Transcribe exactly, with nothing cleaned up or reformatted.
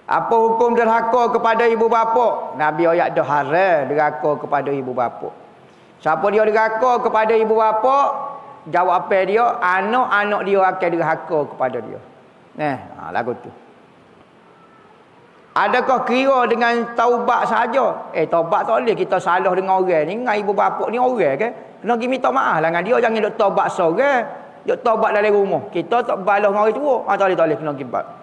Apa hukum derhaka kepada ibu bapa? Nabi ayat dah haram derhaka kepada ibu bapa. Siapa dia derhaka kepada ibu bapa? Jawab apa dia? Anak-anak dia akan derhaka kepada dia. Nah, ha, lagu tu. Adakah kira dengan taubat saja? Eh, taubat tak boleh kita salah dengan orang ni, dengan ibu bapa ni orang kan? Kena pergi minta maaf lah dengan dia, jangan duk taubat seorang. Duk taubat dalam rumah. Kita tak balas dengan orang tua. Ha, tak boleh, tak boleh kena kibat.